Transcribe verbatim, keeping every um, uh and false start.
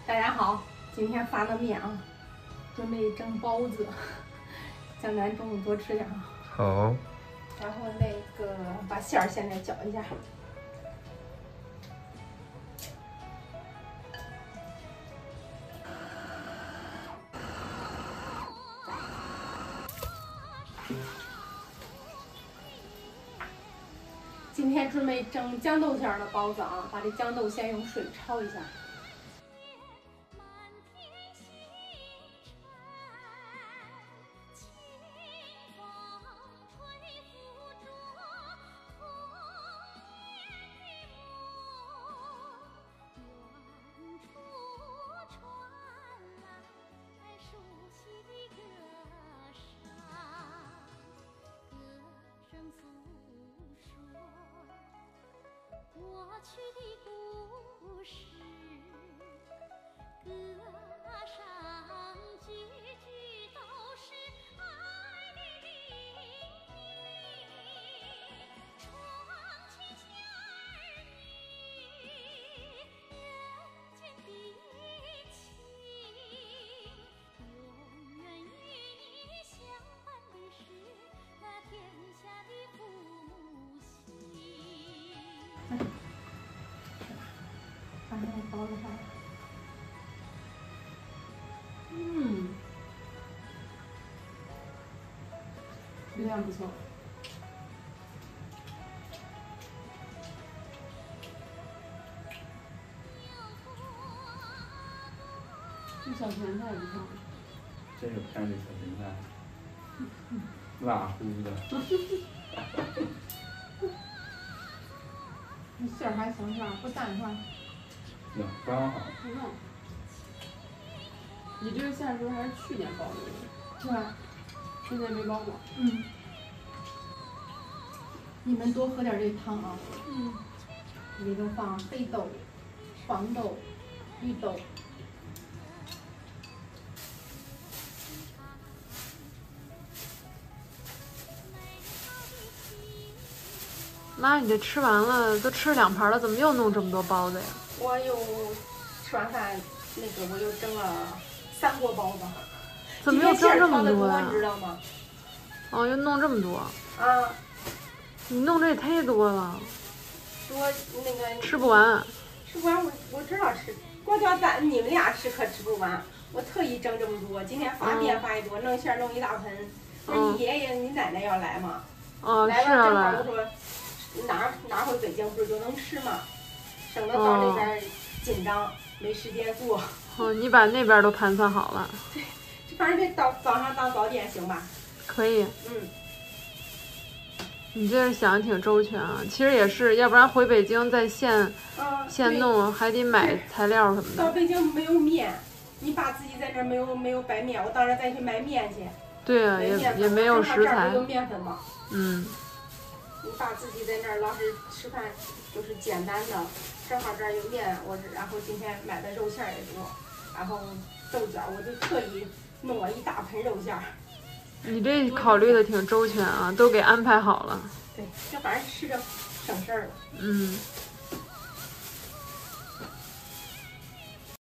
大家好，今天发的面啊，准备蒸包子，江南中午多吃点啊。 好。 然后那个把馅儿现在搅一下。今天准备蒸豇豆馅儿的包子啊，把这豇豆先用水焯一下。 过去的故事，歌上句句都是爱的叮咛，窗前小儿女，人间的情，永远与你相伴的是那天下的父母心。 把那个包子上，嗯，质量不错。这小甜菜不错。 这个看这小甜菜，辣乎的。 这馅儿还行是吧？不淡是吧？ 行，刚好。 不弄。你这个馅儿是不是还是去年包的？是吧？今年没包过。嗯。你们多喝点这汤啊。嗯。里头放黑豆、黄豆、绿豆。 妈，你这吃完了都吃两盘了，怎么又弄这么多包子呀？ 我又吃完饭，那个我又蒸了三锅包子。 怎么又蒸这么多呀？ 你知道吗？ 哦，又弄这么多。 啊。 你弄这也太多了。 多那个。 吃不完。 吃不完我我知道吃，光叫咱你们俩吃可吃不完。我特意蒸这么多，今天发面发一多，弄馅弄一大盆。不是你爷爷你奶奶要来吗？ 哦， 来是要来。 我说拿拿回北京不是就能吃吗？省得到那边紧张，哦、没时间做。 哦，你把那边都盘算好了。 对，反正这早早上当早点行吧？ 可以。 嗯。 你这是想的挺周全啊，其实也是，要不然回北京再现、 啊、 现弄，还得买材料什么的。 到北京没有面，你爸自己在这没有没有白面，我当然再去买面去。 对啊，也也没有食材。 有面粉嘛。 嗯。 你爸自己在那儿老是吃饭，就是简单的，正好这儿有面，我然后今天买的肉馅儿也多，然后豆角我就特意弄了一大盆肉馅儿。 你这考虑的挺周全啊，都给安排好了。 对，这反正吃着省事儿了。 嗯。